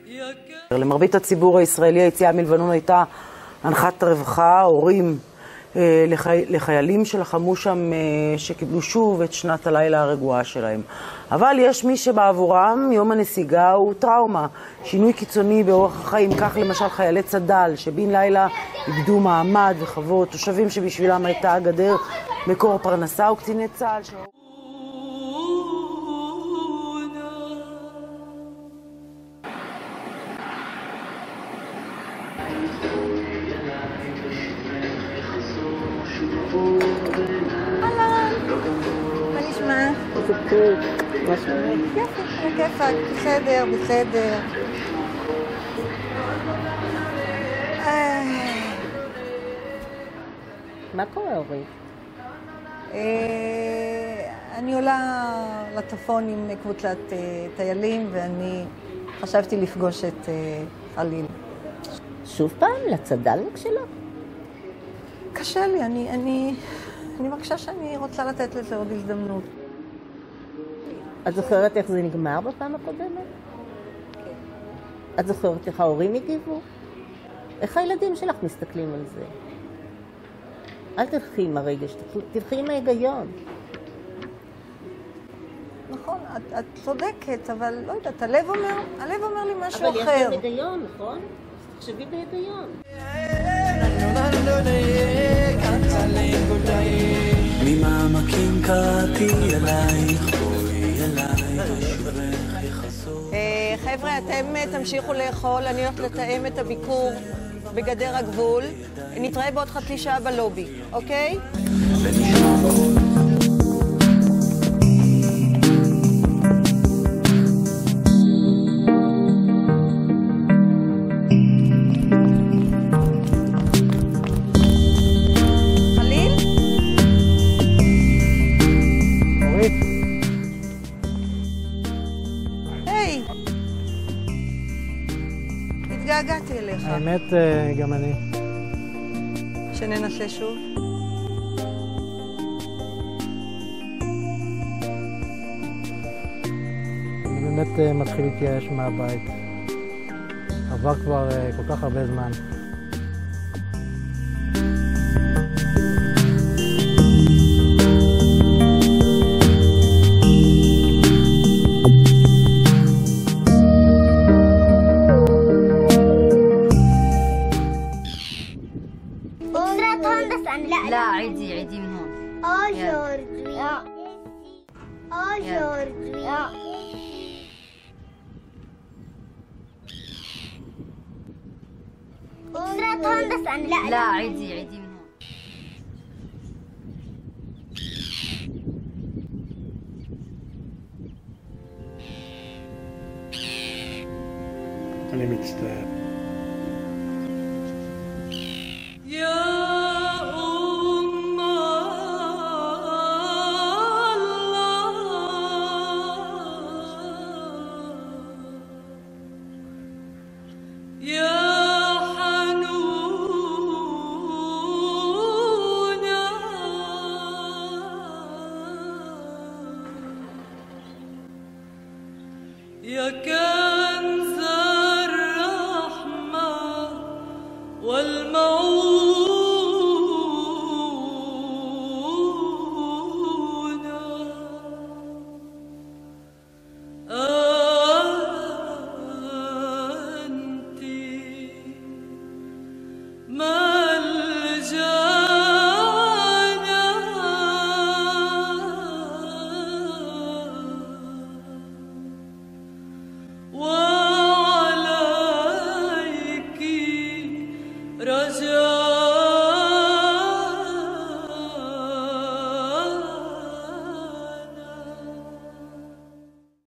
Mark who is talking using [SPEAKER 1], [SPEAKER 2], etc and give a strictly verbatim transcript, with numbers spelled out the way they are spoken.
[SPEAKER 1] למרבית הציבור הישראלי היציאה מלבנון הייתה הנחת רווחה, הורים לחי... לחיילים שלחמו שם שקיבלו שוב את שנת הלילה הרגועה שלהם. אבל יש מי שבעבורם יום הנסיגה הוא טראומה, שינוי קיצוני באורח החיים. כך למשל חיילי צד"ל שבין לילה איבדו מעמד וחוות, תושבים שבשבילם הייתה הגדר מקור פרנסה, וקציני צה"ל ש...
[SPEAKER 2] מה שלומך? יופי, לכיפק, בסדר, בסדר.
[SPEAKER 3] מה קורה, אורית?
[SPEAKER 2] אני עולה לצפון עם קבוצת טיילים, ואני חשבתי לפגוש את חליל.
[SPEAKER 3] שוב פעם? לצד"לניק שלו?
[SPEAKER 2] קשה לי, אני, אני, אני מרגישה שאני רוצה לתת לזה עוד הזדמנות.
[SPEAKER 3] את זוכרת איך זה נגמר בפעם הקודמת?
[SPEAKER 2] כן.
[SPEAKER 3] את זוכרת איך ההורים הגיבו? איך הילדים שלך מסתכלים על זה? אל תלכי עם הרגש, תלכי עם ההיגיון.
[SPEAKER 2] נכון, את, את צודקת, אבל לא יודעת, הלב אומר, הלב אומר לי משהו
[SPEAKER 3] אבל
[SPEAKER 2] אחר.
[SPEAKER 3] אבל יש גם היגיון, נכון? תחשבי בהיגיון.
[SPEAKER 4] ממעמקים קראתי אלייך, בואי אליי ושובך יחסור.
[SPEAKER 2] חבר'ה, אתם תמשיכו לאכול, אני הולכת לתאם את הביקור בגדר הגבול. נתראה בעוד חצי שעה בלובי, אוקיי? התגעגעתי אליך.
[SPEAKER 5] האמת, גם אני.
[SPEAKER 2] שננסה שוב?
[SPEAKER 5] אני באמת מתחיל להתייאש מהבית. עבר כבר כל כך הרבה זמן.
[SPEAKER 6] لا عيدي عيدي من هون. اه جورجي. اه جورجي. أسرة هندسة. لا لا عيدي عيدي من هون.
[SPEAKER 5] אני מצטער.
[SPEAKER 4] يا كان